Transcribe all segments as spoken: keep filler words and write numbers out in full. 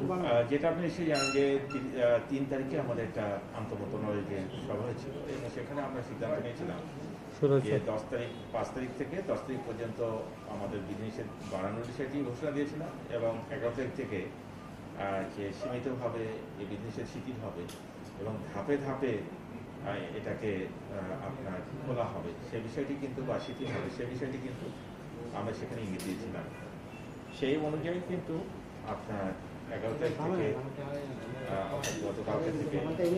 যেটা আপনি নিশ্চয়ই জানেন যে তিন তারিখে আমাদের একটা আন্তঃমন্ত্রণালয় যে সভা হয়েছিল এবং সেখানে আমরা সিদ্ধান্ত নিয়েছিলাম যে দশ তারিখ পাঁচ তারিখ থেকে দশ তারিখ পর্যন্ত আমাদের বিধিনিষেধ বাড়ানোর বিষয়টি ঘোষণা দিয়েছিলাম এবং এগারো তারিখ থেকে যে সীমিতভাবে এই বিধিনিষেধ শিথিল হবে এবং ধাপে ধাপে এটাকে আপনার খোলা হবে সে বিষয়টি কিন্তু বা শিথিল হবে সে বিষয়টি কিন্তু আমরা সেখানে ইঙ্গিত দিয়েছিলাম। সেই অনুযায়ী কিন্তু আপনার এগারো তারিখ থেকে গতকালকে থেকে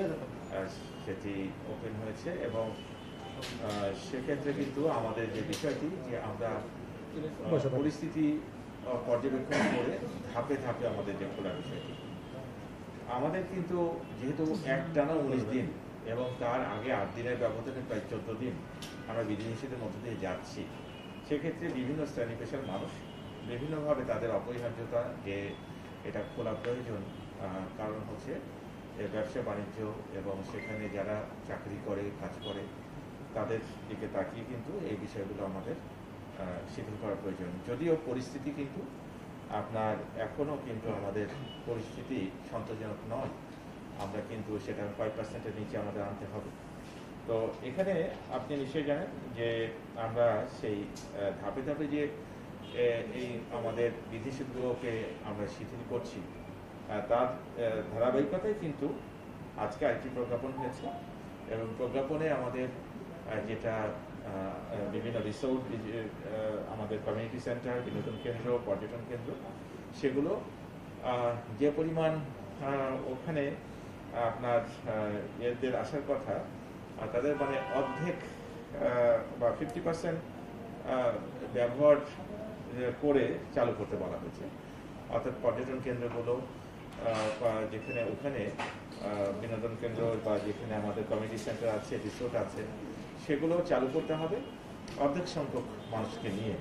সেটি ওপেন হয়েছে এবং সেক্ষেত্রে কিন্তু আমাদের যে বিষয়টি যে আমরা পরিস্থিতি পর্যবেক্ষণ করে ধাপে ধাপে আমাদের যে খোলার বিষয়টি আমাদের কিন্তু যেহেতু একটানা উনিশ দিন এবং তার আগে আট দিনের ব্যবধানে প্রায় চোদ্দ দিন আমরা বিধিনিষেধের মধ্য দিয়ে যাচ্ছি, সেক্ষেত্রে বিভিন্ন শ্রেণী পেশার মানুষ বিভিন্নভাবে তাদের অপরিহার্যতা যে এটা খোলা প্রয়োজন, কারণ হচ্ছে ব্যবসা বাণিজ্য এবং সেখানে যারা চাকরি করে কাজ করে তাদের দিকে তাকিয়ে কিন্তু এই বিষয়গুলো আমাদের শিথিল করা প্রয়োজন। যদিও পরিস্থিতি কিন্তু আপনার এখনও কিন্তু আমাদের পরিস্থিতি সন্তোষজনক নয়, আমরা কিন্তু সেটা ফাইভ পার্সেন্টের নিচে আমাদের আনতে হবে। তো এখানে আপনি নিশ্চয়ই জানেন যে আমরা সেই ধাপে ধাপে যে এই আমাদের বিধিনিষেধগুলোকে আমরা শিথিল করছি তার ধারাবাহিকতায় কিন্তু আজকে আরেকটি প্রজ্ঞাপন হয়েছে এবং প্রজ্ঞাপনে আমাদের যেটা বিভিন্ন রিসোর্ট আমাদের কমিউনিটি সেন্টার বিনোদন কেন্দ্র পর্যটন কেন্দ্র সেগুলো যে পরিমাণ ওখানে আপনার এদের আসার কথা তাদের মানে অর্ধেক বা ফিফটি পার্সেন্ট ব্যবহার করে চালু করতে বলা হয়েছে। অর্থাৎ পর্যটন কেন্দ্রগুলো যেখানে ওখানে বিনোদন কেন্দ্র বা যেখানে আমাদের কমিউনিটি সেন্টার আছে রিসোর্ট আছে সেগুলো চালু করতে হবে অর্ধেক সংখ্যক মানুষকে নিয়ে।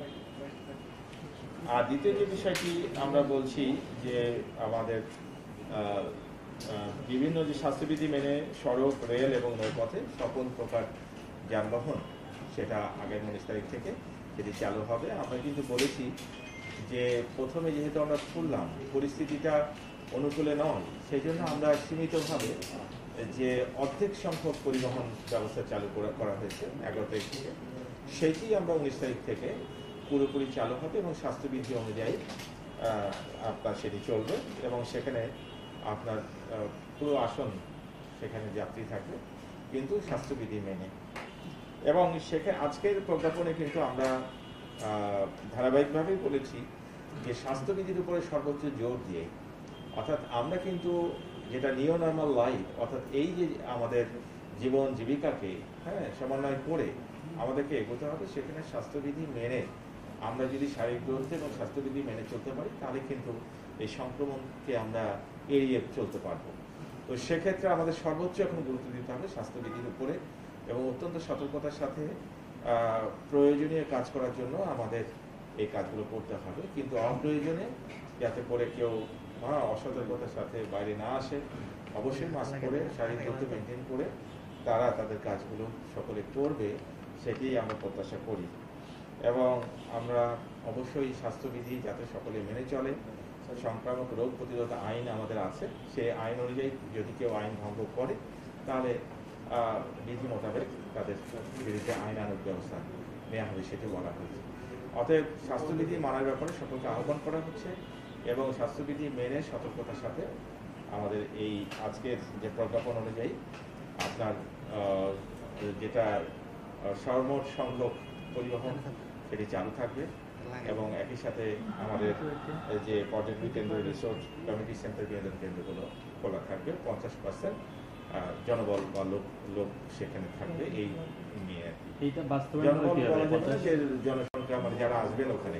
আর দ্বিতীয় যে বিষয়টি আমরা বলছি যে আমাদের বিভিন্ন যে স্বাস্থ্যবিধি মেনে সড়ক রেল এবং নৌপথে সকল প্রকার যানবাহন সেটা আগামী উনিশ তারিখ থেকে সেটি চালু হবে। আমরা কিন্তু বলেছি যে প্রথমে যেহেতু আমরা খুললাম পরিস্থিতিটা অনুকূলে নয়, সেই জন্য আমরা সীমিতভাবে যে অর্ধেক সংখ্যক পরিবহন ব্যবস্থা চালু করা হয়েছে এগারো তারিখ থেকে, সেইটি আমরা উনিশ তারিখ থেকে পুরোপুরি চালু হবে এবং স্বাস্থ্যবিধি অনুযায়ী আপনার সেটি চলবে এবং সেখানে আপনার পুরো আসন সেখানে যাত্রী থাকবে কিন্তু স্বাস্থ্যবিধি মেনে। এবং সেখানে আজকের প্রজ্ঞাপনে কিন্তু আমরা ধারাবাহিকভাবেই বলেছি যে স্বাস্থ্যবিধির উপরে সর্বোচ্চ জোর দিয়ে, অর্থাৎ আমরা কিন্তু যেটা নিও নর্মাল লাইফ অর্থাৎ এই যে আমাদের জীবন জীবিকাকে হ্যাঁ সমন্বয় করে আমাদেরকে এগোতে হবে, সেখানে স্বাস্থ্যবিধি মেনে আমরা যদি শারীরিক দূরত্ব এবং স্বাস্থ্যবিধি মেনে চলতে পারি তাহলে কিন্তু এই সংক্রমণকে আমরা এড়িয়ে চলতে পারবো। তো সেক্ষেত্রে আমাদের সর্বোচ্চ এখন গুরুত্ব দিতে হবে স্বাস্থ্যবিধির উপরে এবং অত্যন্ত সতর্কতার সাথে প্রয়োজনীয় কাজ করার জন্য আমাদের এই কাজগুলো করতে হবে, কিন্তু অপ্রয়োজনে যাতে করে কেউ অসতর্কতার সাথে বাইরে না আসে, অবশ্যই মাস্ক পরে শারীরিক দূরত্ব মেনটেন করে তারা তাদের কাজগুলো সকলে করবে সেটি আমরা প্রত্যাশা করি। এবং আমরা অবশ্যই স্বাস্থ্যবিধি যাতে সকলে মেনে চলে, সংক্রামক রোগ প্রতিরোধ আইন আমাদের আছে, সেই আইন অনুযায়ী যদি কেউ আইন ভঙ্গ করে তাহলে বিধি মোতাবেক তাদের বিরুদ্ধে আইনানুগ ব্যবস্থা নেওয়া হবে সেটি বলা হয়েছে। অতএব স্বাস্থ্যবিধি মানার ব্যাপারে সকলকে আহ্বান করা হচ্ছে এবং স্বাস্থ্যবিধি মেনে সতর্কতার সাথে আমাদের এই আজকের যে প্রজ্ঞাপন অনুযায়ী আপনার যেটা সর্বমোট সংখ্যক পরিবহন সেটি চালু থাকবে এবং একই সাথে আমাদের যে পর্যটন কেন্দ্র রিসোর্ট কমিউনিটি সেন্টার বিনোদন কেন্দ্রগুলো খোলা থাকবে, পঞ্চাশ পার্সেন্ট জনবল বা লোক লোক সেখানে থাকবে। এই নিয়ে জনসংখ্যা মানে যারা আসবেন ওখানে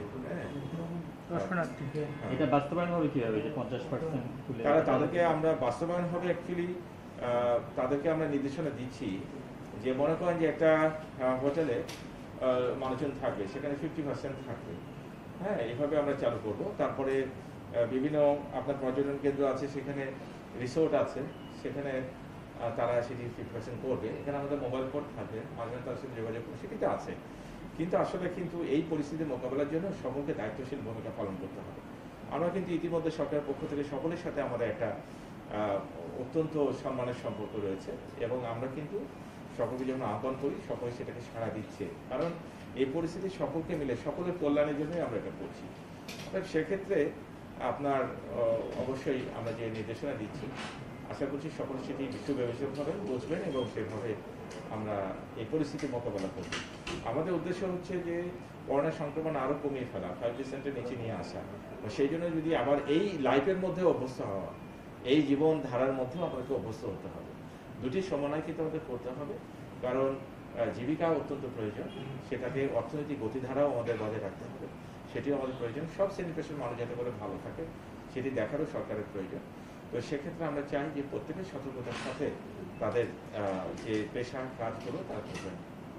তারা তাদেরকে আমরা বাস্তবায়ন হবে অ্যাকচুয়ালি তাদেরকে আমরা নির্দেশনা দিচ্ছি যে মনে করেন যে একটা হোটেলে মানুষজন থাকবে সেখানে ফিফটি পার্সেন্ট থাকবে, হ্যাঁ এইভাবে আমরা চালু করব। তারপরে বিভিন্ন আপনার পর্যটন কেন্দ্র আছে সেখানে রিসোর্ট আছে সেখানে তারা সেটি ফিফটি পার্সেন্ট করবে। এখানে আমাদের মোবাইল ফোন থাকবে, মাঝে তার সাথে যোগাযোগ করবে, সেটিতে আছে। কিন্তু আসলে কিন্তু এই পরিস্থিতি মোকাবেলার জন্য সকলকে দায়িত্বশীল ভূমিকা পালন করতে হবে। আমরা কিন্তু ইতিমধ্যে সরকারের পক্ষ থেকে সকলের সাথে আমাদের একটা অত্যন্ত সম্মানের সম্পর্ক রয়েছে এবং আমরা কিন্তু সকলকে যখন আহ্বান করি সকলে সেটাকে সাড়া দিচ্ছে, কারণ এই পরিস্থিতি সকলকে মিলে সকলের কল্যাণের জন্যই আমরা এটা করছি। সেক্ষেত্রে আপনার অবশ্যই আমরা যে নির্দেশনা দিচ্ছি আশা করছি সকলে সেটি বিশ্বব্যবসায়িকভাবে বুঝবেন এবং সেভাবে আমরা এই পরিস্থিতি মোকাবেলা করব। আমাদের উদ্দেশ্য হচ্ছে যে করোনা সংক্রমণ আরও কমিয়ে ফেলা, ফাইভ পার্সেন্টের নিচে নিয়ে আসা। সেই জন্য যদি আবার এই লাইফের মধ্যে অভ্যস্ত হওয়া, এই জীবন ধারার মধ্যেও আমাদেরকে অভ্যস্ত হতে হবে। দুটি সমন্বয় কিন্তু আমাদের করতে হবে, কারণ জীবিকা অত্যন্ত প্রয়োজন, সেটাকে অর্থনৈতিক গতিধারাও আমাদের বজায় রাখতে হবে, সেটিও আমাদের প্রয়োজন। সব শ্রেণী পেশার মানুষ যাতে করে ভালো থাকে সেটি দেখারও সরকারের প্রয়োজন। তো সেক্ষেত্রে আমরা চাই যে প্রত্যেকের সতর্কতার সাথে তাদের যে পেশার কাজগুলো তারা করবেন।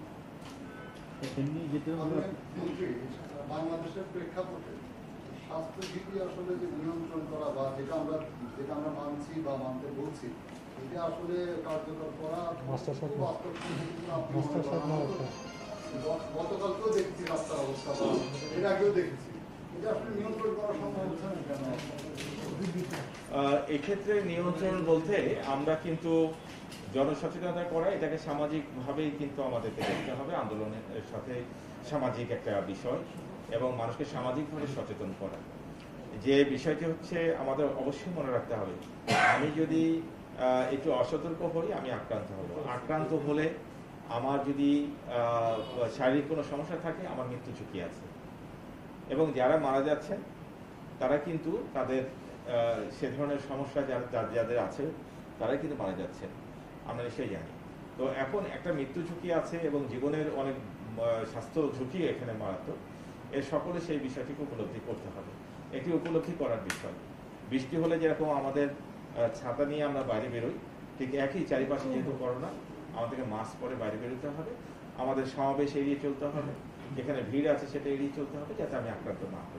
বাংলাদেশের প্রেক্ষাপটে স্বাস্থ্যবিধি আসলে যে নিয়ন্ত্রণ করা বা যেটা আমরা যেটা আমরা মানছি বা মানতে বলছি, এটা আসলে কার্যকর করা গতকালকেও দেখছি রাস্তার অবস্থা, এর আগেও দেখেছি, এটা আসলে নিয়ন্ত্রণ করা সম্ভব হচ্ছে না কেন? এক্ষেত্রে নিয়ন্ত্রণ বলতে আমরা কিন্তু জনসচেতনতা করা, এটাকে সামাজিকভাবেই কিন্তু আমাদেরকে দেখতে হবে, আন্দোলনের সাথে সামাজিক একটা বিষয় এবং মানুষকে সামাজিকভাবে সচেতন করা। যে বিষয়টি হচ্ছে আমাদের অবশ্যই মনে রাখতে হবে, আমি যদি একটু অসতর্ক হই আমি আক্রান্ত হব, আক্রান্ত হলে আমার যদি শারীরিক কোনো সমস্যা থাকে আমার মৃত্যু ঝুঁকি আছে এবং যারা মারা যাচ্ছেন তারা কিন্তু তাদের সে ধরনের সমস্যা যারা যাদের আছে তারাই কিন্তু মারা যাচ্ছেন, আমরা নিশ্চয়ই জানি। তো এখন একটা মৃত্যু ঝুঁকি আছে এবং জীবনের অনেক স্বাস্থ্য ঝুঁকি এখানে মারাত্মক, এর সকলে সেই বিষয়টিকে উপলব্ধি করতে হবে। এটি উপলব্ধি করার বিষয়। বৃষ্টি হলে যেরকম আমাদের ছাতা নিয়ে আমরা বাইরে বেরোই, ঠিক একই চারিপাশে যেহেতু করোনা, আমাদেরকে মাস্ক পরে বাইরে বেরোতে হবে, আমাদের সমাবেশ এড়িয়ে চলতে হবে, যেখানে ভিড় আছে সেটা এড়িয়ে চলতে হবে যাতে আমি আক্রান্ত না হই।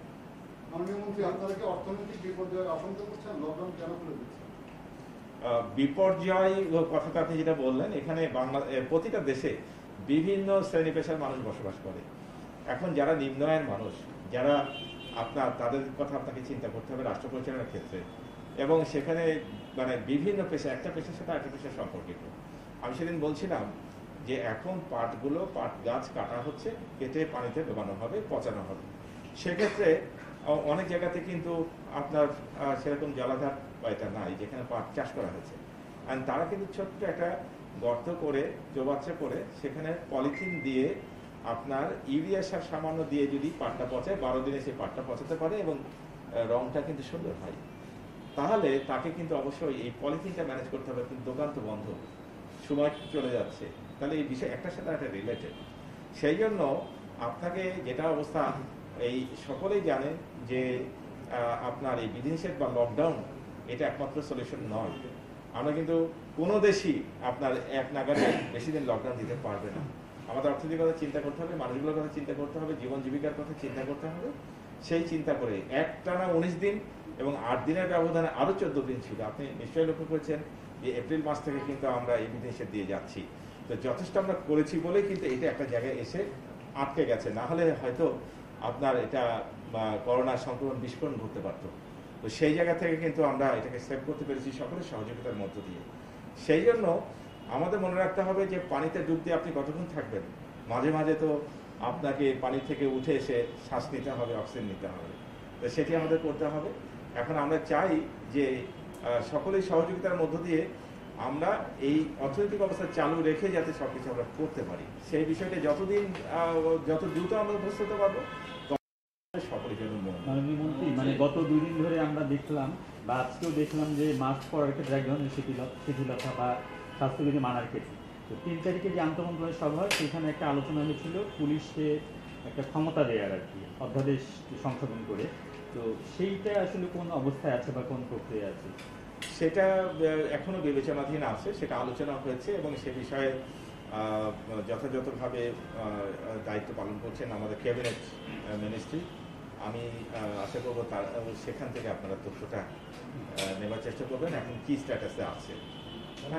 বিপর্যয় কথাটা আপনি যেটা বললেন, এখানে বাংলা প্রতিটা দেশে বিভিন্ন শ্রেণী পেশার মানুষ বসবাস করে। এখন যারা নিম্ন আয়ের মানুষ, যারা আপনার তাদের কথা আপনাকে চিন্তা করতে হবে রাষ্ট্র পরিচালনার ক্ষেত্রে, এবং সেখানে মানে বিভিন্ন পেশা, একটা পেশার সাথে একটা পেশার সম্পর্কিত। আমি সেদিন বলছিলাম যে এখন পাটগুলো পাট গাছ কাটা হচ্ছে, কেটে পানিতে ডোবানো হবে, পচানো হবে। সেক্ষেত্রে অনেক জায়গাতে কিন্তু আপনার সেরকম জলাধার বা এটা নাই যেখানে পাট চাষ করা হয়েছে, আর তারা কিন্তু ছোট্ট একটা গর্ত করে চৌবাচ্চা করে সেখানে পলিথিন দিয়ে আপনার ইউরিয়া সার সামান্য দিয়ে যদি পাটটা পচায়, বারো দিনে সেই পাটটা পচাতে পারে এবং রংটা কিন্তু সুন্দর হয়, তাহলে তাকে কিন্তু অবশ্যই এই পলিথিনটা ম্যানেজ করতে হবে। কিন্তু দোকান তো বন্ধ, সময় চলে যাচ্ছে, তাহলে এই বিষয় একটার সাথে একটা রিলেটেড। সেই জন্য আপনাকে যেটা অবস্থা, এই সকলেই জানে যে আপনার এই বিধিনিষেধ বা লকডাউন এটা একমাত্র সলিউশন নয়। আমরা কিন্তু কোনো দেশই আপনার এক নাগারে বেশি দিন লকডাউন দিতে পারবে না। আমাদের অর্থনীতির কথা চিন্তা করতে হবে, মানুষগুলোর কথা চিন্তা করতে হবে, জীবন জীবিকার কথা চিন্তা করতে হবে। সেই চিন্তা করে একটানা উনিশ দিন এবং আট দিনের ব্যবধানে আরো চোদ্দ দিন ছিল। আপনি নিশ্চয়ই লক্ষ্য করেছেন যে এপ্রিল মাস থেকে কিন্তু আমরা এই বিধিনিষেধ দিয়ে যাচ্ছি। তো যথেষ্ট আমরা করেছি বলেই কিন্তু এটা একটা জায়গায় এসে আটকে গেছে, না হলে হয়তো আপনার এটা করোনার সংক্রমণ বিস্ফোরণ ঘটতে পারত। তো সেই জায়গা থেকে কিন্তু আমরা এটাকে সেভ করতে পেরেছি সকলের সহযোগিতার মধ্য দিয়ে। সেই জন্য আমাদের মনে রাখতে হবে যে পানিতে ডুব দিয়ে আপনি কতক্ষণ থাকবেন, মাঝে মাঝে তো আপনাকে পানি থেকে উঠে এসে শ্বাস নিতে হবে, অক্সিজেন নিতে হবে, তো সেটি আমাদের করতে হবে। এখন আমরা চাই যে সকলেই সহযোগিতার মধ্য দিয়ে আমরা এই অর্থনৈতিক অবস্থা চালু রেখে যাতে সবকিছু আমরা করতে পারি, সেই বিষয়টা যতদিন যত দ্রুত আমরা অভ্যস্ত হতে পারবো সকলের জন্য। মাননীয় মন্ত্রী, মানে গত দুই দিন ধরে আমরা দেখলাম বা আজকেও দেখলাম যে মাস্ক পরার ক্ষেত্রে এক ধরনের শিথিলতা বা স্বাস্থ্যবিধি মানার ক্ষেত্রে, তো তিন তারিখে যে আন্তঃমন্ত্রণালয় সভা হয় সেখানে একটা আলোচনা হয়েছিল পুলিশকে একটা ক্ষমতা দেওয়ার আর কি, অধ্যাদেশ সংশোধন করে। তো সেইটা আসলে কোন অবস্থায় আছে বা কোন প্রক্রিয়া আছে? সেটা এখনো বিবেচনাধীন আছে, সেটা আলোচনা হয়েছে এবং সে বিষয়ে যথাযথভাবে দায়িত্ব পালন করছেন আমাদের ক্যাবিনেট মিনিস্ট্রি। আমি আশা করবো তার সেখান থেকে আপনারা তথ্যটা নেবার চেষ্টা করবেন এখন কি স্ট্যাটাসে আছে। হ্যাঁ,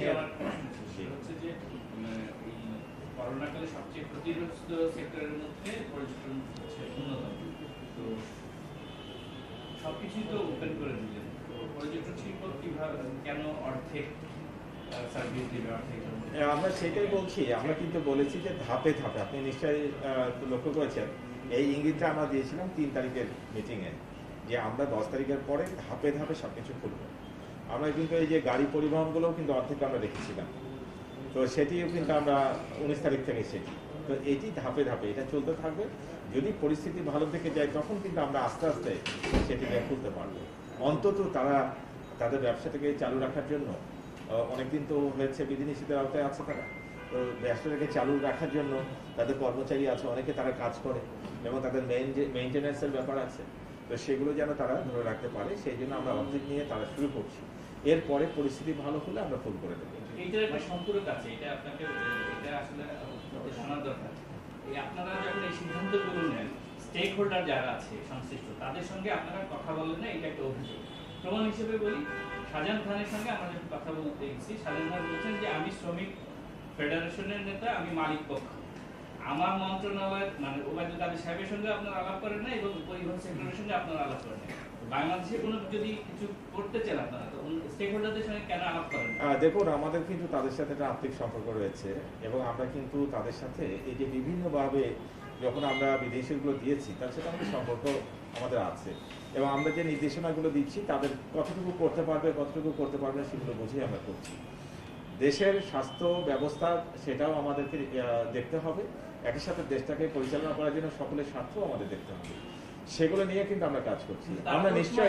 করোনাকালে সবচেয়ে ক্ষতিগ্রস্ত সেক্টরের মধ্যে পর্যটন হচ্ছে অন্যতম। তো সবকিছুই তো ওপেন করে দিলেন, পর্যটন শিল্প কিভাবে কেন অর্ধেক সার্ভিস দিবে, অর্ধেক? আমরা সেটাই বলছি, আমরা কিন্তু বলেছি যে ধাপে ধাপে, আপনি নিশ্চয়ই লক্ষ্য করেছেন এই ইঙ্গিতটা আমরা দিয়েছিলাম তিন তারিখের মিটিংয়ে, যে আমরা দশ তারিখের পরে ধাপে ধাপে সবকিছু খুলব। আমরা কিন্তু এই যে গাড়ি পরিবহনগুলোও কিন্তু অর্ধেক আমরা রেখেছিলাম, তো সেটিও কিন্তু আমরা উনিশ তারিখ থেকে সেটি, তো এটি ধাপে ধাপে এটা চলতে থাকবে। যদি পরিস্থিতি ভালো দিকে যায় তখন কিন্তু আমরা আস্তে আস্তে সেটিকে খুলতে পারবো। অন্তত তারা তাদের ব্যবসাটাকে চালু রাখার জন্য অনেকদিন তো হয়েছে বিধিনিষেধের আওতায় আছে, তারা তো ব্যবসাটাকে চালু রাখার জন্য তাদের কর্মচারী আছে, অনেকে তারা কাজ করে এবং তাদের মেইনটেন্যান্সের ব্যাপার আছে, তো সেগুলো যেন তারা ধরে রাখতে পারে, সেই জন্য আমরা অর্ধেক নিয়ে তারা শুরু করছি। এরপরে পরিস্থিতি ভালো হলে আমরা ফুল করে দেবো। এইটার একটা সম্পর্ক আছে, এটা আপনাকে এটা আসলে শোনার দরকার। এই আপনারা যখন এই সিদ্ধান্তগুলো নেন, স্টেক হোল্ডার যারা আছে সংশ্লিষ্ট, তাদের সঙ্গে আপনারা কথা বলেন না, এটা একটা অভিযোগ। প্রমাণ হিসেবে বলি, শাহজাহান খানের সঙ্গে আমরা যখন কথা বলতে গেছি, শাহজাহান খান বলছেন যে আমি শ্রমিক ফেডারেশনের নেতা, আমি মালিক পক্ষ, আমার মন্ত্রণালয় মানে ওবায়দুল কাদের সাহেবের সঙ্গে আপনারা আলাপ করেন না এবং পরিবহন সেক্টরের সঙ্গে আপনারা আলাপ করেন না। বাংলাদেশে কোনো যদি কিছু করতে চান আপনারা, তো স্টেক হোল্ডারদের সঙ্গে কেন আলাপ করেন? দেখুন, আমাদের কিন্তু তাদের সাথে একটা আর্থিক সম্পর্ক রয়েছে এবং আমরা কিন্তু তাদের সাথে এই যে বিভিন্নভাবে যখন আমরা বিদেশিগুলো দিয়েছি তার সাথে আমাদের সম্পর্ক আমাদের আছে এবং আমরা যে নির্দেশনাগুলো দিচ্ছি তাদের কতটুকু করতে পারবে কতটুকু করতে পারবে সেগুলো বুঝেই আমরা করছি। দেশের স্বাস্থ্য ব্যবস্থা সেটাও আমাদেরকে দেখতে হবে, একই সাথে দেশটাকে পরিচালনা করার জন্য সকলের স্বার্থও আমাদের দেখতে হবে, সেগুলো নিয়ে কিন্তু আমরা কাজ করছি। আমরা নিশ্চয়ই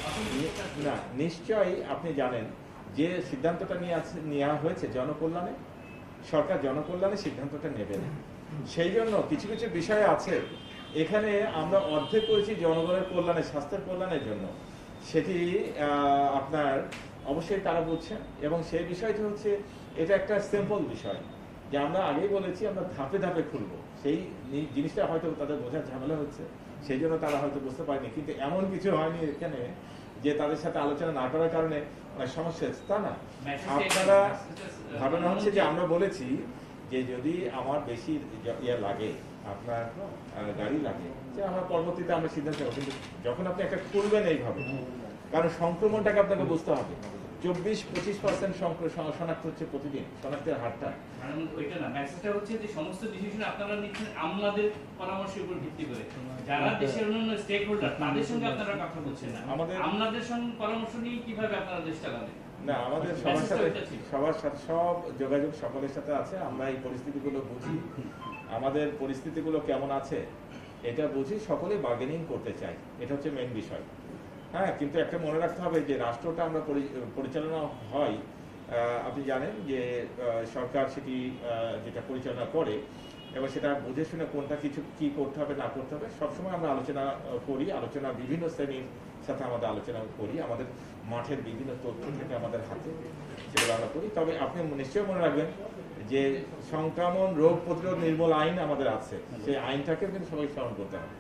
না নিশ্চয়ই আপনি জানেন যে সিদ্ধান্তটা নিয়ে আছে নেওয়া হয়েছে জনকল্যাণে, সরকার জনকল্যাণে সিদ্ধান্তটা নেবে না, সেই জন্য কিছু কিছু বিষয় আছে এখানে আমরা অর্ধেক করেছি জনগণের কল্যাণে, স্বাস্থ্যের কল্যাণের জন্য, সেটি আপনার অবশ্যই তারা বুঝছেন এবং সেই বিষয়টি হচ্ছে এটা একটা সিম্পল বিষয় যে আমরা আগেই বলেছি আমরা ধাপে ধাপে খুলবো, সেই জিনিসটা হয়তো তাদের বোঝার ঝামেলা হচ্ছে, সেই জন্য তারা হয়তো বুঝতে পারেনি। কিন্তু এমন কিছু হয়নি এখানে যে তাদের সাথে আলোচনা না করার কারণে অনেক সমস্যা হচ্ছে, তা না। আপনারা ঘটনা হচ্ছে যে আমরা বলেছি যে যদি আমার বেশি ইয়ে লাগে, আপনার গাড়ি লাগে, যে আমরা পরবর্তীতে আমরা সিদ্ধান্ত নেব, কিন্তু যখন আপনি একটা খুলবেন এইভাবে, কারণ সংক্রমণটাকে আপনাকে বুঝতে হবে, চব্বিশ পঁচিশ পার্সেন্ট শনাক্ত হচ্ছে প্রতিদিন, শনাক্তের হারটা ওইটা না, মেসেজটা হচ্ছে যে সমস্ত ডিসিশন আপনারা নিচ্ছেন আমাদের পরামর্শের উপর ভিত্তি করে, যারা দেশের অন্যান্য স্টেক হোল্ডার তাদের সঙ্গে আপনারা কথা বলছেন না, আমাদের আমাদের সঙ্গে পরামর্শ নিয়ে কিভাবে আপনারা দেশ চালাবেন না, আমাদের সবার সাথে সবার সাথে সব যোগাযোগ সকলের সাথে আছে, আমরা এই পরিস্থিতিগুলো বুঝি, আমাদের পরিস্থিতিগুলো কেমন আছে এটা বুঝি, সকলে বার্গেনিং করতে চাই, এটা হচ্ছে মেইন বিষয়। হ্যাঁ, কিন্তু একটা মনে রাখতে হবে যে রাষ্ট্রটা আমরা পরিচালনা হয়, আপনি জানেন যে সরকার সেটি যেটা পরিচালনা করে এবং সেটা বুঝে শুনে কোনটা কিছু কি করতে হবে না করতে হবে সবসময় আমরা আলোচনা করি, আলোচনা বিভিন্ন শ্রেণীর সাথে আমাদের আলোচনা করি, আমাদের মাঠের বিভিন্ন তথ্য থেকে আমাদের হাতে সেগুলো আমরা করি। তবে আপনি নিশ্চয়ই মনে রাখবেন যে সংক্রমণ রোগ প্রতিরোধ নির্মূল আইন আমাদের আছে, সেই আইনটাকে কিন্তু সবাই স্মরণ করতে হবে।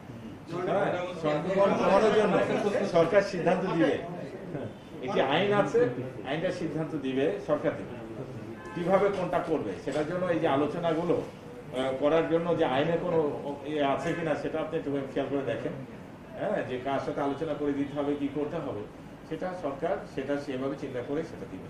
সংক্রমণ কমানোর জন্য সরকার সিদ্ধান্ত দিবে, একটি আইন আছে, আইনটা সিদ্ধান্ত দিবে সরকার দিবে, কিভাবে কোনটা করবে সেটার জন্য এই যে আলোচনাগুলো করার জন্য যে আইনে কোনো আছে কিনা সেটা আপনি একটু খেয়াল করে দেখেন, হ্যাঁ, যে কার সাথে আলোচনা করে দিতে হবে কি করতে হবে সেটা সরকার সেটা সেভাবে চিন্তা করে সেটা দিবে।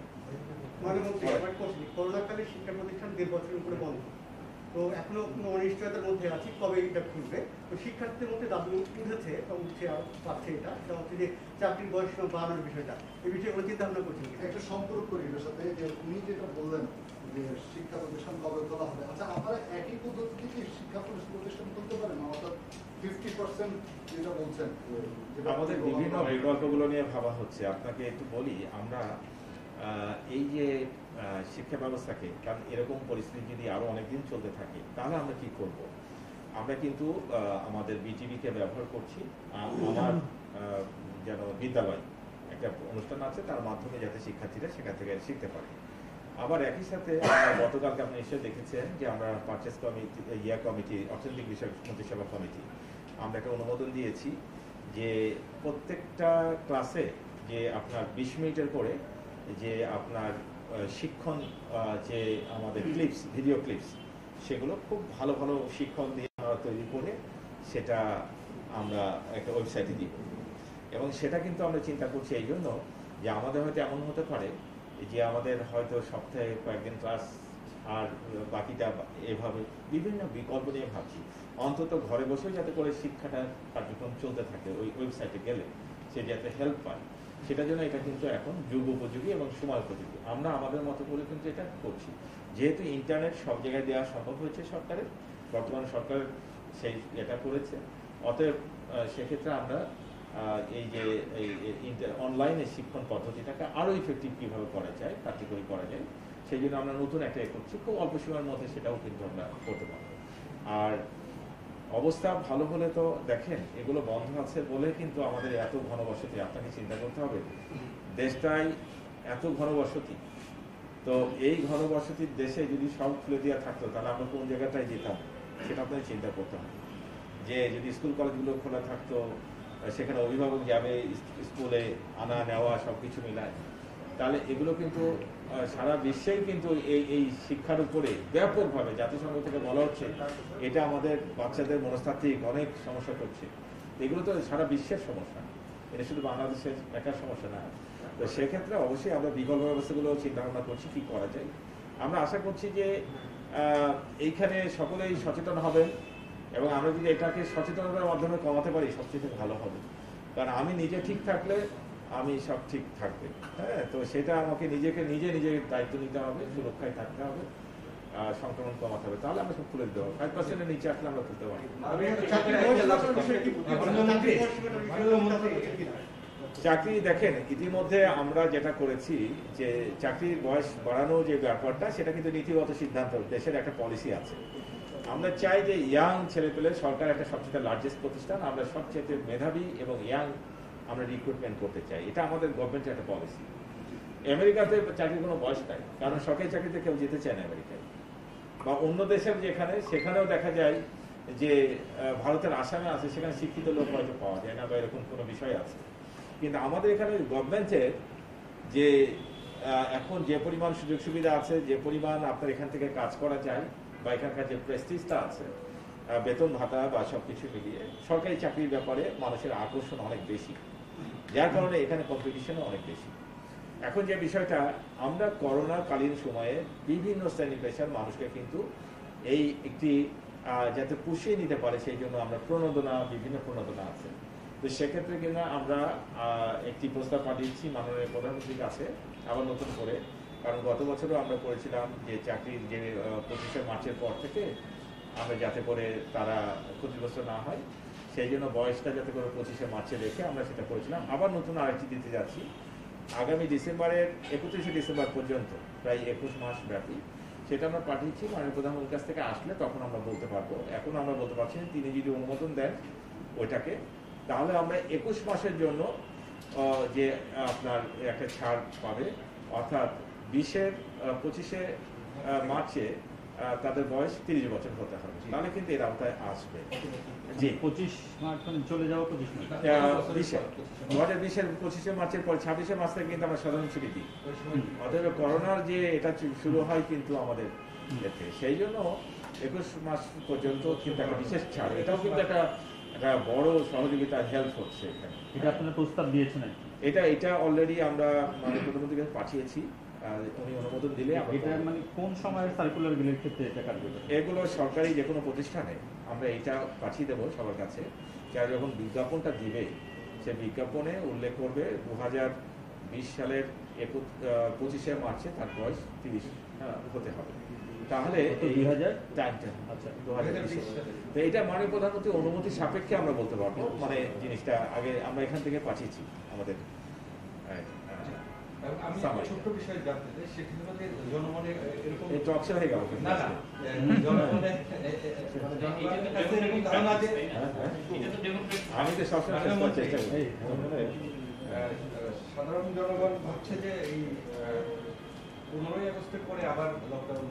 করোনাকালে শিক্ষা প্রতিষ্ঠান দেড় বছরের উপরে বন্ধ, তো এখনো কোনো অনিশ্চয়তার মধ্যে আছে কবে এটা খুলবে। তো শিক্ষার্থীদের মধ্যে দাবি উঠেছে উঠছে পাচ্ছে এটা সেটা হচ্ছে যে চাকরির বয়স বাড়ানোর বিষয়টা, এই বিষয়গুলো চিন্তা ভাবনা করছেন। একটা সম্পর্ক করি এর সাথে যে উনি যেটা বললেন যে শিক্ষা প্রতিষ্ঠান কবে খোলা হবে, আচ্ছা আপনারা একই পদ্ধতিতে কি শিক্ষা প্রতিষ্ঠান খুলতে পারেন? অর্থাৎ ফিফটি পার্সেন্ট যেটা বলছেন, আমাদের বিভিন্ন বিকল্পগুলো নিয়ে ভাবা হচ্ছে। আপনাকে একটু বলি, আমরা এই যে শিক্ষা ব্যবস্থাকে, কারণ এরকম পরিস্থিতি যদি আরো অনেকদিন চলতে থাকে তাহলে আমরা কি করব, আমরা কিন্তু আমাদের বিটিভিকে ব্যবহার করছি, আমার যেন বিদ্যালয় একটা অনুষ্ঠান আছে তার মাধ্যমে যাতে শিক্ষার্থীরা সেখান থেকে শিখতে পারে। আবার একই সাথে গতকালকে আপনি নিশ্চয়ই দেখেছেন যে আমরা পারচেস কমিটি, ইয়া কমিটি, অর্থনৈতিক বিষয় মন্ত্রিসভা কমিটি, আমরা একটা অনুমোদন দিয়েছি যে প্রত্যেকটা ক্লাসে যে আপনার বিশ মিনিটের করে যে আপনার শিক্ষণ যে আমাদের ক্লিপস, ভিডিও ক্লিপস, সেগুলো খুব ভালো ভালো শিক্ষক দিয়ে আমরা তৈরি করে সেটা আমরা একটা ওয়েবসাইটে দিব এবং সেটা কিন্তু আমরা চিন্তা করছি এই জন্য যে আমাদের হয়তো এমন হতে পারে যে আমাদের হয়তো সপ্তাহে কয়েকদিন ক্লাস আর বাকিটা এভাবে বিভিন্ন বিকল্প নিয়ে ভাবছি, অন্তত ঘরে বসেও যাতে করে শিক্ষাটা কার্যক্রম চলতে থাকে ওই ওয়েবসাইটে গেলে সে যাতে হেল্প পায়, সেটার জন্য এটা কিন্তু এখন যুগ উপযোগী এবং সময় উপযোগী। আমরা আমাদের মতো করে কিন্তু এটা করছি, যেহেতু ইন্টারনেট সব জায়গায় দেওয়া সম্ভব হয়েছে সরকারের, বর্তমান সরকার সেই এটা করেছে, অতএব সেক্ষেত্রে আমরা এই যে এই অনলাইনে শিক্ষণ পদ্ধতিটাকে আরও ইফেক্টিভ কীভাবে করা যায়, কার্যকরী করা যায়, সেই জন্য আমরা নতুন একটা এ করছি, খুব অল্প সময়ের মধ্যে সেটাও কিন্তু আমরা করতে পারবো। আর অবস্থা ভালো হলে তো দেখেন এগুলো বন্ধ আছে বলে কিন্তু আমাদের এত ঘনবসতি, আপনাকে চিন্তা করতে হবে দেশটাই এত ঘনবসতি, তো এই ঘনবসতির দেশে যদি সব খুলে দেওয়া থাকতো তাহলে আমরা কোন জায়গাটায় যেতাম সেটা আপনাকে চিন্তা করতে হবে। যে যদি স্কুল কলেজগুলো খোলা থাকতো, সেখানে অভিভাবক যাবে স্কুলে আনা নেওয়া সব কিছু মিলায়, তাহলে এগুলো কিন্তু সারা বিশ্বেই কিন্তু এই এই শিক্ষার উপরে ব্যাপকভাবে জাতিসংঘ থেকে বলা হচ্ছে এটা আমাদের বাচ্চাদের মনস্তাত্ত্বিক অনেক সমস্যা করছে। এগুলো তো সারা বিশ্বের সমস্যা, এটা শুধু বাংলাদেশের একার সমস্যা না। তো সেক্ষেত্রে অবশ্যই আমরা বিকল্প ব্যবস্থাগুলো চিন্তা ভাবনা করছি কি করা যায়। আমরা আশা করছি যে এইখানে সকলেই সচেতন হবেন এবং আমরা যদি এটাকে সচেতনতার মাধ্যমে কমাতে পারি সবচেয়ে ভালো হবে, কারণ আমি নিজে ঠিক থাকলে আমি সব ঠিক থাকবে। হ্যাঁ, তো সেটা আমাকে নিজেকে নিজে নিজে দায়িত্ব নিতে হবে, সুরক্ষায় থাকতে হবে, সংক্রমণ কমাতে হবে, তাহলে আমরা সব খুলে দিতে হবে। ফাইভ পার্সেন্টের নিচে আসলে আমরা তুলতে পারি। চাকরি দেখেন ইতিমধ্যে আমরা যেটা করেছি যে চাকরির বয়স বাড়ানো যে ব্যাপারটা সেটা কিন্তু নীতিগত সিদ্ধান্ত, দেশের একটা পলিসি আছে। আমরা চাই যে ইয়াং ছেলে পেলে, সরকার একটা সবচেয়ে লার্জেস্ট প্রতিষ্ঠান, আমরা সবচেয়ে মেধাবী এবং ইয়াং আমরা রিক্রুটমেন্ট করতে চাই, এটা আমাদের গভর্নমেন্টের একটা পলিসি। আমেরিকাতে চাকরির কোনো বয়স নাই, কারণ সরকারি চাকরিতে কেউ যেতে চায় না আমেরিকায়, বা অন্য দেশে যেখানে সেখানেও দেখা যায় যে ভারতের আসামে আছে, সেখানে শিক্ষিত লোক হয়তো পাওয়া যায় না বা এরকম কোনো বিষয় আছে। কিন্তু আমাদের এখানে গভর্নমেন্টের যে এখন যে পরিমাণ সুযোগ সুবিধা আছে, যে পরিমাণ আপনার এখান থেকে কাজ করা যায়, বা এখানকার যে প্রেস্টিজটা আছে, বেতন ভাতা বা সব কিছু মিলিয়ে সরকারি চাকরির ব্যাপারে মানুষের আকর্ষণ অনেক বেশি, যার কারণে এখানে কম্পিটিশনও অনেক বেশি। এখন যে বিষয়টা, আমরা করোনা কালীন সময়ে বিভিন্ন শ্রেণী পেশার মানুষকে কিন্তু এই একটি যাতে পুষিয়ে নিতে পারে সেই জন্য আমরা প্রণোদনা, বিভিন্ন প্রণোদনা আছে। তো সেক্ষেত্রে কিনা আমরা একটি প্রস্তাব পাঠিয়েছি মাননীয় প্রধানমন্ত্রীর কাছে আবার নতুন করে, কারণ গত বছরও আমরা করেছিলাম যে চাকরির যে পঁচিশে মার্চের পর থেকে আমরা যাতে করে তারা ক্ষতিগ্রস্ত না হয় সেই জন্য বয়সটা যাতে করে পঁচিশে মার্চে রেখে আমরা সেটা করেছিলাম। আবার নতুন আরেকটি দিতে যাচ্ছি আগামী ডিসেম্বরের একত্রিশে ডিসেম্বর পর্যন্ত, প্রায় একুশ মাস ব্যাপী, সেটা আমরা পাঠিয়েছি। মাননীয় প্রধানমন্ত্রীর কাছ থেকে আসলে তখন আমরা বলতে পারবো, এখন আমরা বলতে পারছি না। তিনি যদি অনুমোদন দেন ওইটাকে, তাহলে আমরা একুশ মাসের জন্য যে আপনার একটা ছাড় পাবে, অর্থাৎ বিশের পঁচিশে মার্চে তাদের বয়স তিরিশ বছর হতে হবে, তাহলে কিন্তু এর আওতায় আসবে। জি, পঁচিশ মার্চ চলে যাওয়া পঁচিশ বিশে দু হাজার বিশের পঁচিশে মার্চের পর ছাব্বিশে মার্চ থেকে কিন্তু আমরা সাধারণ ছুটি দিই। অতএব করোনার যে এটা শুরু হয় কিন্তু আমাদের এতে, সেই জন্য একুশ মাস পর্যন্ত কিন্তু একটা বিশেষ ছাড়, এটাও কিন্তু একটা একটা বড় সহযোগিতা, হেল্প হচ্ছে এখানে। এটা আপনারা প্রস্তাব দিয়েছেন? এটা এটা অলরেডি আমরা মানে প্রধানমন্ত্রীকে পাঠিয়েছি, উনি অনুমোদন দিলে। এটা মানে কোন সময়ের সার্কুলার গুলোর ক্ষেত্রে এটা কার্যকর? এগুলো সরকারি যে কোনো প্রতিষ্ঠানে আমরা এটা পাঠিয়ে দেবো সবার কাছে, যারা যখন বিজ্ঞাপনটা দিবে সে বিজ্ঞাপনে উল্লেখ করবে দু হাজার বিশ সালের একুশ পঁচিশে মার্চে তার বয়স তিরিশ হতে হবে, তাহলে দুই হাজার টাইমটা আচ্ছা দু হাজার বিশ। তো এটা মাননীয় প্রধানমন্ত্রী অনুমতি সাপেক্ষে আমরা বলতে পারবো, মানে জিনিসটা আগে আমরা এখান থেকে পাঠিয়েছি আমাদের। আমি ছোট্ট বিষয় জানতে চাই, সেখানে মানে জনমনে এরকম এই টক শো হয়ে গেল না না জনমনে ধারণা যে আমি তো সবসময় চেষ্টা করি, সাধারণ জনগণ ভাবছে যে এই পনেরোই আগস্টের পরে আবার লকডাউন।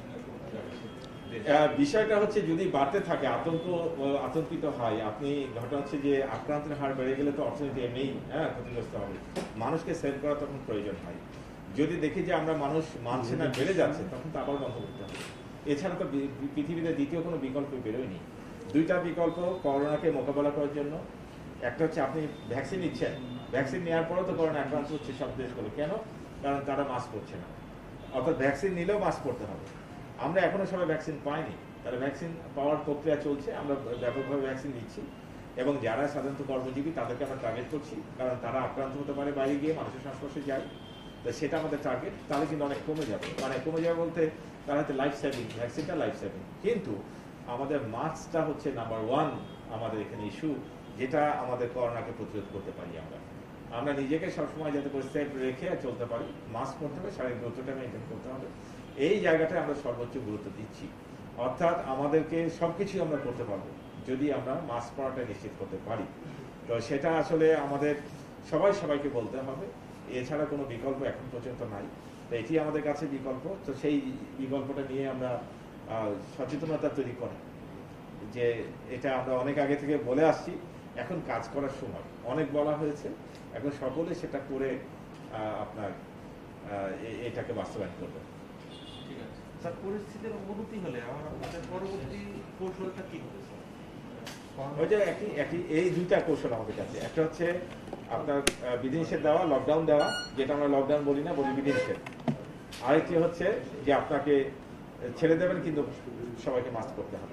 বিষয়টা হচ্ছে যদি বাড়তে থাকে, আতঙ্ক আতঙ্কিত হয় আপনি, ঘটনা হচ্ছে যে আক্রান্তের হার বেড়ে গেলে তো অর্থনীতি এমনিই হ্যাঁ ক্ষতিগ্রস্ত হবে, মানুষকে সেভ করা তখন প্রয়োজন হয়। যদি দেখি যে আমরা মানুষ মানছে না, বেড়ে যাচ্ছে, তখন তো আবার বন্ধ করতে হবে। এছাড়া তো পৃথিবীতে দ্বিতীয় কোনো বিকল্প বেরোয়নি। দুইটা বিকল্প করোনাকে মোকাবেলা করার জন্য, একটা হচ্ছে আপনি ভ্যাকসিন নিচ্ছেন, ভ্যাকসিন নেওয়ার পরেও তো করোনা আক্রান্ত হচ্ছে সব দেশগুলো, কেন? কারণ তারা মাস্ক পরছে না, অর্থাৎ ভ্যাকসিন নিলেও মাস্ক পরতে হবে। আমরা এখনো সবাই ভ্যাকসিন পাইনি, তারা ভ্যাকসিন পাওয়ার প্রক্রিয়া চলছে, আমরা ব্যাপকভাবে ভ্যাকসিন নিচ্ছি এবং যারা সাধারণত কর্মজীবী তাদেরকে আমরা টার্গেট করছি, কারণ তারা আক্রান্ত হতে পারে বাইরে গিয়ে মানুষের সংস্পর্শে যায়, তো সেটা আমাদের টার্গেট। তাহলে কিন্তু অনেক কমে যাবে, মানে কমে যাবে বলতে তারা হচ্ছে লাইফ সেভিং, ভ্যাকসিনটা লাইফ সেভিং। কিন্তু আমাদের মাস্কটা হচ্ছে নাম্বার ওয়ান আমাদের এখানে ইস্যু, যেটা আমাদের করোনাকে প্রতিরোধ করতে পারি আমরা। আমরা নিজেকে সবসময় যাতে করে সেফ রেখে চলতে পারি, মাস্ক পরতে হবে, শারীরিক দূরত্বটা মেনটেন করতে হবে, এই জায়গাটায় আমরা সর্বোচ্চ গুরুত্ব দিচ্ছি। অর্থাৎ আমাদেরকে সবকিছুই আমরা করতে পারবো যদি আমরা মাস্ক পরাটা নিশ্চিত করতে পারি। তো সেটা আসলে আমাদের সবাই সবাইকে বলতে হবে, এছাড়া কোনো বিকল্প এখন পর্যন্ত নাই। তো এটি আমাদের কাছে বিকল্প, তো সেই বিকল্পটা নিয়ে আমরা সচেতনতা তৈরি করি যে এটা আমরা অনেক আগে থেকে বলে আসছি, এখন কাজ করার সময়। অনেক বলা হয়েছে, এখন সকলে সেটা করে আপনার এটাকে বাস্তবায়ন করবে। ঠিক আছে স্যার, পরিস্থিতির অবনতি হলে আমাদের পরবর্তী কৌশলটা কি হবে স্যার? ওই যে একই একই এই দুইটা কৌশল আমাদের কাছে, একটা হচ্ছে আপনার বিধিনিষেধ দেওয়া, লকডাউন দেওয়া, যেটা আমরা লকডাউন বলি না, বলি বিধিনিষেধ। আরেকটি হচ্ছে যে আপনাকে ছেড়ে দেবেন কিন্তু সবাইকে মাস্ক করতে হবে।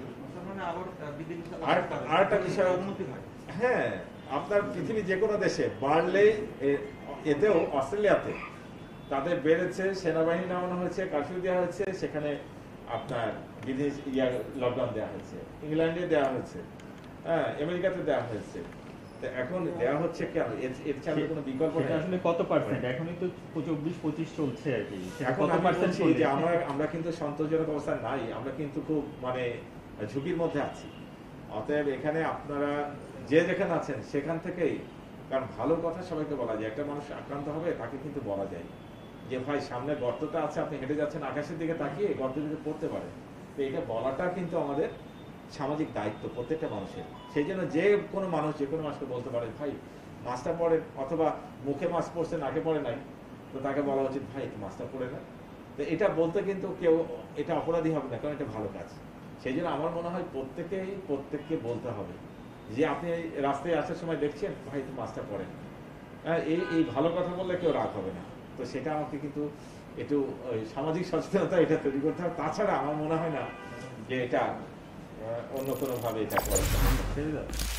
আর একটা বিষয়, হ্যাঁ, আপনার পৃথিবীর যে কোনো দেশে বাড়লেই, এতেও অস্ট্রেলিয়াতে তাদের বেড়েছে, সেনাবাহিনী নামানো হয়েছে, কারফিউ দেওয়া হয়েছে, সেখানে আপনার বিদেশ ইয়ার লকডাউন দেওয়া হয়েছে, ইংল্যান্ডে দেওয়া হয়েছে, হ্যাঁ, আমেরিকাতে দেওয়া হয়েছে। এখন দেওয়া হচ্ছে কেন? এর ছাড়া কোনো বিকল্প নেই। আসলে কত পার্সেন্ট? এখনই তো চব্বিশ পঁচিশ চলছে আর কি। এখন আমি বলছি যে আমরা আমরা কিন্তু সন্তোষজনক অবস্থায় নাই, আমরা কিন্তু খুব মানে ঝুঁকির মধ্যে আছি। অতএব এখানে আপনারা যে যেখানে আছেন সেখান থেকেই, কারণ ভালো কথা সবাইকে বলা যায়। একটা মানুষ আক্রান্ত হবে তাকে কিন্তু বলা যায় যে ভাই সামনে গর্তটা আছে, আপনি হেঁটে যাচ্ছেন আকাশের দিকে তাকিয়ে, গর্তের দিকে পড়তে পারে। তো এটা বলাটা কিন্তু আমাদের সামাজিক দায়িত্ব প্রত্যেকটা মানুষের। সেই জন্য যে কোনো মানুষ যে কোনো মানুষকে বলতে পারে ভাই মাস্কটা পরে, অথবা মুখে মাস্ক পরছে নাকে পড়ে নাই, তো তাকে বলা উচিত ভাই মাস্কটা পরে না। তো এটা বলতে কিন্তু কেউ এটা অপরাধী হবে না, কারণ এটা ভালো কাজ। সেই জন্য আমার মনে হয় প্রত্যেকেই প্রত্যেককে বলতে হবে যে আপনি রাস্তায় আসার সময় দেখছেন ভাই একটু মাস্কটা পরেন, হ্যাঁ, এই এই ভালো কথা বললে কেউ রাগ হবে না। তো সেটা আমাকে কিন্তু একটু সামাজিক সচেতনতা এটা তৈরি করতে হবে। তাছাড়া আমার মনে হয় না যে এটা অন্য কোনো ভাবে এটা করা